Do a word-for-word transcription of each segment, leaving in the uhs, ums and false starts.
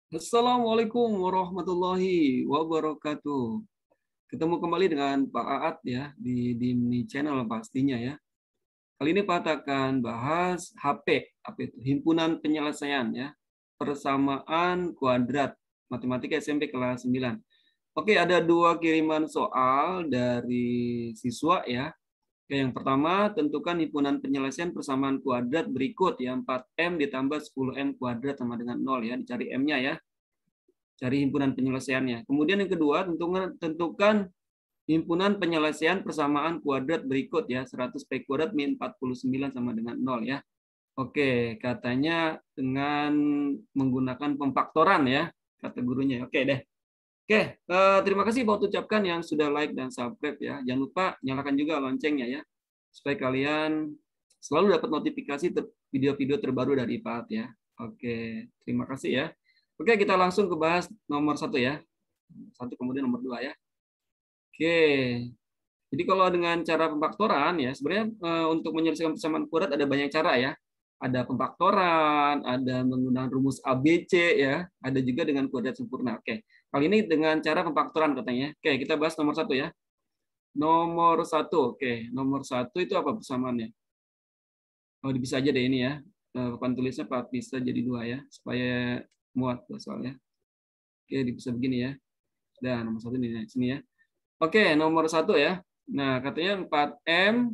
Assalamualaikum warahmatullahi wabarakatuh. Ketemu kembali dengan Pak Aat ya di Dimni Channel pastinya ya. Kali ini Pak akan bahas H P, apa itu? Himpunan Penyelesaian ya. Persamaan kuadrat Matematika S M P kelas sembilan. Oke, ada dua kiriman soal dari siswa ya. Oke, yang pertama, tentukan himpunan penyelesaian persamaan kuadrat berikut ya. empat M ditambah sepuluh M kuadrat sama dengan nol ya. Dicari M-nya ya. Cari himpunan penyelesaiannya. Kemudian yang kedua, tentukan, tentukan himpunan penyelesaian persamaan kuadrat berikut ya. seratus P kuadrat min empat puluh sembilan sama dengan nol ya. Oke, katanya dengan menggunakan pemfaktoran ya, kata gurunya. Oke deh. Oke, eh, terima kasih buat ucapkan yang sudah like dan subscribe ya. Jangan lupa nyalakan juga loncengnya ya, supaya kalian selalu dapat notifikasi video-video terbaru dari Pak ya. Oke, terima kasih ya. Oke, kita langsung ke bahas nomor satu ya. Satu kemudian nomor dua ya. Oke, jadi kalau dengan cara pemfaktoran ya, sebenarnya eh, untuk menyelesaikan persamaan kuadrat ada banyak cara ya. Ada pemfaktoran, ada menggunakan rumus A B C ya, ada juga dengan kuadrat sempurna. Oke, kali ini dengan cara pemfaktoran katanya. Oke, kita bahas nomor satu ya. Nomor satu, oke, nomor satu itu apa persamaannya? Oh, bisa aja deh ini ya. Eh, Papan tulisnya Pak bisa jadi dua ya, supaya muat soalnya. Oke, bisa begini ya. Dan nomor satu di sini ya. Oke, nomor satu ya. Nah, katanya empat M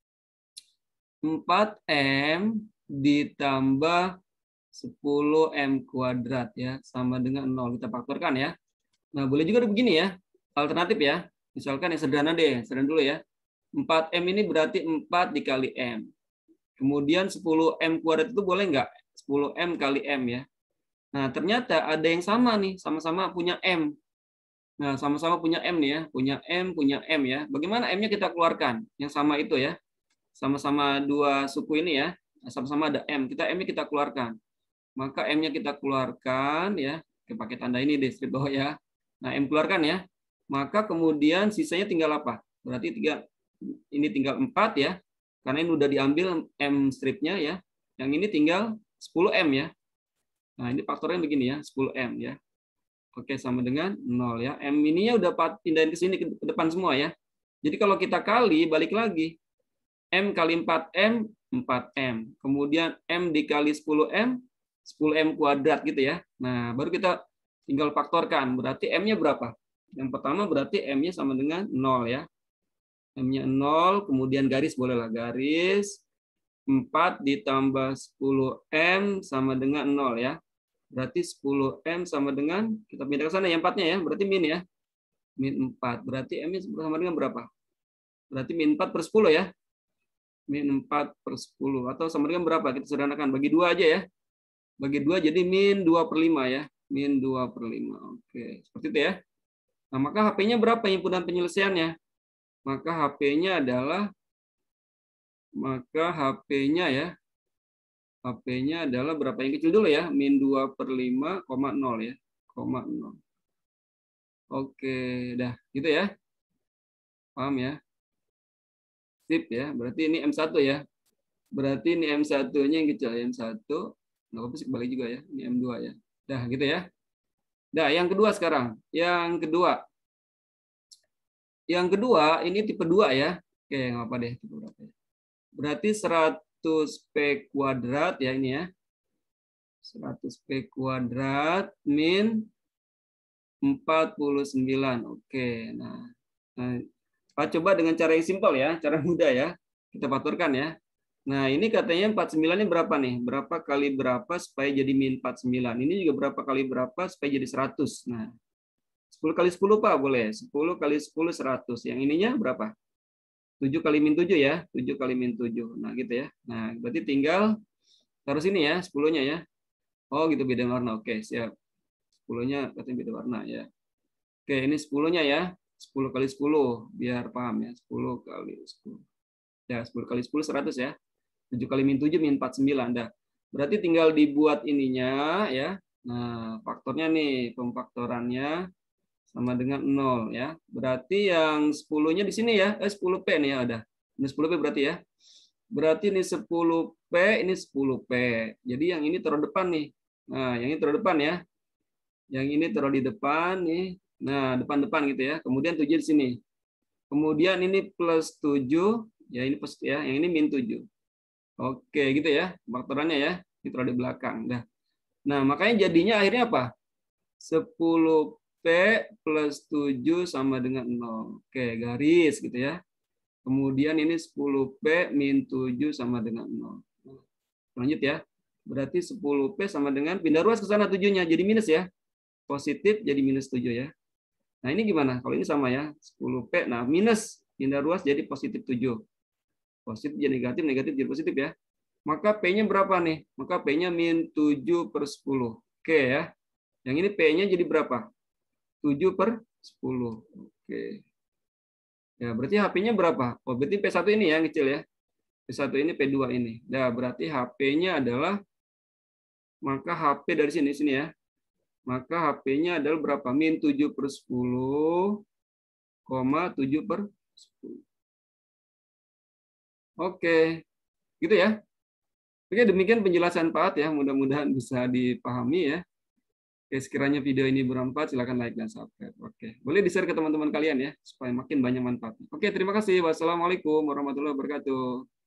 empat M ditambah sepuluh M kuadrat ya, sama dengan nol. Kita faktorkan ya. Nah, boleh juga begini ya. Alternatif ya. Misalkan yang sederhana deh, sederhana dulu ya. empat M ini berarti empat dikali M. Kemudian sepuluh M kuadrat itu boleh nggak? sepuluh M kali M ya. Nah, ternyata ada yang sama nih, sama-sama punya M. Nah, sama-sama punya M nih ya, punya M, punya M ya. Bagaimana M-nya kita keluarkan? Yang sama itu ya, sama-sama dua suku ini ya, sama-sama ada M. Kita M-nya kita keluarkan. Maka M-nya kita keluarkan ya, kita pakai tanda ini di strip bawah ya. Nah, M keluarkan ya. Maka kemudian sisanya tinggal apa? Berarti tiga, ini tinggal empat ya, karena ini udah diambil M stripnya ya. Yang ini tinggal sepuluh M ya. Nah, ini faktornya begini ya, sepuluh M ya. Oke, sama dengan nol ya. M ininya udah pindahin ke sini ke depan semua ya. Jadi kalau kita kali, balik lagi. M kali empat M, empat M. Kemudian M dikali sepuluh M, sepuluh M kuadrat gitu ya. Nah, baru kita tinggal faktorkan. Berarti M-nya berapa? Yang pertama berarti M-nya sama dengan nol ya. M-nya nol, kemudian garis bolehlah garis. empat ditambah sepuluh M sama dengan nol ya. Berarti sepuluh M sama dengan, kita pindah ke sana ya empat-nya ya, berarti min ya. Min empat, berarti M-nya sama dengan berapa? Berarti min empat per sepuluh ya. Min empat per sepuluh, atau sama dengan berapa? Kita sederhanakan, bagi dua aja ya. Bagi dua jadi min dua per lima ya. Min dua per lima, oke. Seperti itu ya. Nah, maka H P-nya berapa himpunan penyelesaiannya? Maka H P-nya adalah, maka H P-nya ya, H P-nya adalah berapa yang kecil dulu ya, min dua per lima, koma nol ya, koma nol. Oke, dah gitu ya. Paham ya? Sip ya, berarti ini M satu ya. Berarti ini M satu-nya yang kecil, M satu. Nggak apa-apa sih, kebalik juga ya. Ini M dua ya. Dah gitu ya. Dah, yang kedua sekarang. Yang kedua. Yang kedua, ini tipe dua ya. Oke, nggak apa deh. Tipe berapa ya? Berarti seratus P kuadrat ya ini ya. seratus P kuadrat min empat puluh sembilan. Oke, nah. Nah, Pak coba dengan cara yang simpel ya, cara mudah ya. Kita faktorkan ya. Nah, ini katanya empat puluh sembilan ini berapa nih? Berapa kali berapa supaya jadi min empat puluh sembilan? Ini juga berapa kali berapa supaya jadi seratus? Nah, sepuluh kali sepuluh Pak, boleh. sepuluh kali sepuluh, seratus. Yang ininya berapa? tujuh kali min tujuh ya. tujuh kali min tujuh. Nah, gitu ya. Nah, berarti tinggal taruh sini ya, sepuluh-nya ya. Oh, gitu beda warna. Oke, siap. sepuluh-nya katanya beda warna ya. Oke, ini sepuluh-nya ya. sepuluh kali sepuluh, biar paham ya. sepuluh kali sepuluh. Ya, sepuluh kali sepuluh, seratus ya. tujuh kali min tujuh, min empat puluh sembilan. Dah. Berarti tinggal dibuat ininya ya. Nah, faktornya nih, pemfaktorannya sama dengan nol ya. Berarti yang sepuluh-nya di sini ya. Eh, sepuluh P nih ya ada. Ini sepuluh P berarti ya. Berarti ini sepuluh P, ini sepuluh P. Jadi yang ini taruh depan nih. Nah, yang ini taruh depan ya. Yang ini taruh di depan nih. Nah, depan-depan gitu ya. Kemudian tujuh di sini. Kemudian ini plus tujuh, ya ini plus ya, yang ini min tujuh. Oke, gitu ya. Faktorannya ya. Ditaruh di belakang. Dah. Nah, makanya jadinya akhirnya apa? sepuluh P plus tujuh sama dengan nol. Oke, garis gitu ya. Kemudian ini sepuluh P min tujuh sama dengan nol. Lanjut ya. Berarti sepuluh P sama dengan, pindah ruas ke sana tujuhnya, jadi minus ya. Positif jadi minus tujuh ya. Nah ini gimana? Kalau ini sama ya, sepuluh P, nah minus, pindah ruas jadi positif tujuh. Positif jadi negatif, negatif jadi positif ya. Maka P-nya berapa nih? Maka P-nya min tujuh per sepuluh. Oke ya. Yang ini P-nya jadi berapa? tujuh per sepuluh. Oke. Ya, berarti H P-nya berapa? Oh, berarti P satu ini yang kecil ya. P satu ini, P dua ini. Nah, berarti H P-nya adalah, maka H P dari sini, sini ya. Maka H P-nya adalah berapa? Min tujuh per sepuluh, tujuh per sepuluh. Oke. Gitu ya. Oke, demikian penjelasan Pak At ya. Mudah-mudahan bisa dipahami ya. Oke, sekiranya video ini bermanfaat, silakan like dan subscribe. Oke, boleh di-share ke teman-teman kalian ya, supaya makin banyak manfaatnya. Oke, terima kasih. Wassalamualaikum warahmatullahi wabarakatuh.